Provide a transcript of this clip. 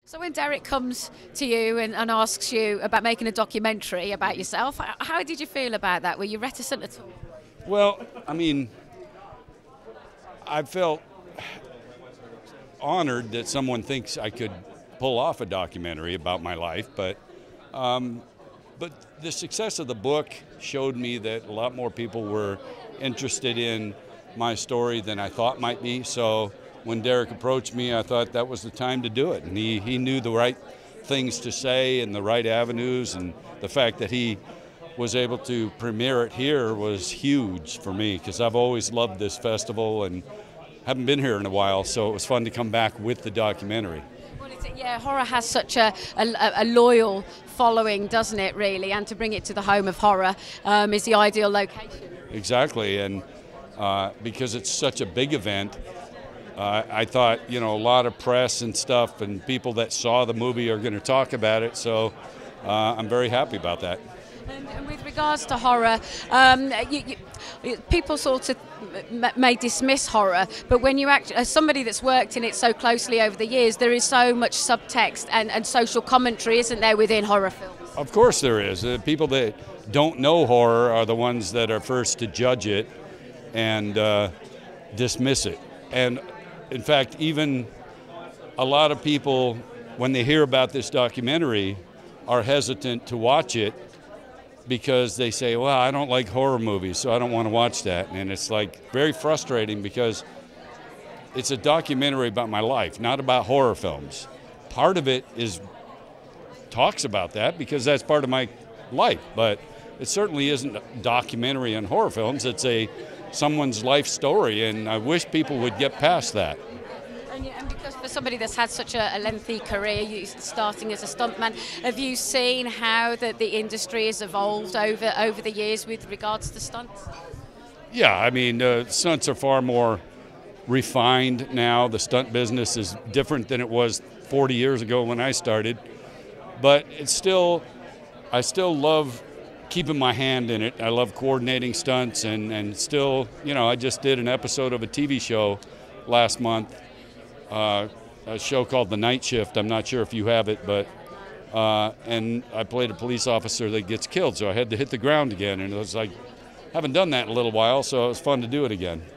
So when Derek comes to you and asks you about making a documentary about yourself, how did you feel about that? Were you reticent at all? Well, I mean, I felt honored that someone thinks I could pull off a documentary about my life, but the success of the book showed me that a lot more people were interested in my story than I thought might be. So when Derek approached me, I thought that was the time to do it. And he knew the right things to say and the right avenues, and the fact that he was able to premiere it here was huge for me because I've always loved this festival and haven't been here in a while, so it was fun to come back with the documentary. Well, yeah, horror has such a loyal following, doesn't it, really? And to bring it to the home of horror is the ideal location. Exactly, and because it's such a big event, I thought, a lot of press and stuff and people that saw the movie are going to talk about it, so I'm very happy about that. And with regards to horror, people sort of may dismiss horror, but when you act, as somebody that's worked in it so closely over the years, there is so much subtext and social commentary, isn't there, within horror films? Of course there is. People that don't know horror are the ones that are first to judge it and dismiss it. And in fact, even a lot of people, when they hear about this documentary, are hesitant to watch it because they say, well, I don't like horror movies, so I don't want to watch that. And it's like very frustrating because it's a documentary about my life, not about horror films. Part of it talks about that because that's part of my life, but it certainly isn't a documentary on horror films. It's someone's life story, and I wish people would get past that. And because for somebody that's had such a lengthy career, you starting as a stuntman, have you seen how the industry has evolved over the years with regards to stunts? Yeah, I mean, stunts are far more refined now. The stunt business is different than it was 40 years ago when I started, but I still love keeping my hand in it. I love coordinating stunts and still, I just did an episode of a TV show last month. A show called The Night Shift. I'm not sure if you have it, but and I played a police officer that gets killed, so I had to hit the ground again, and it was like, haven't done that in a little while, so it was fun to do it again.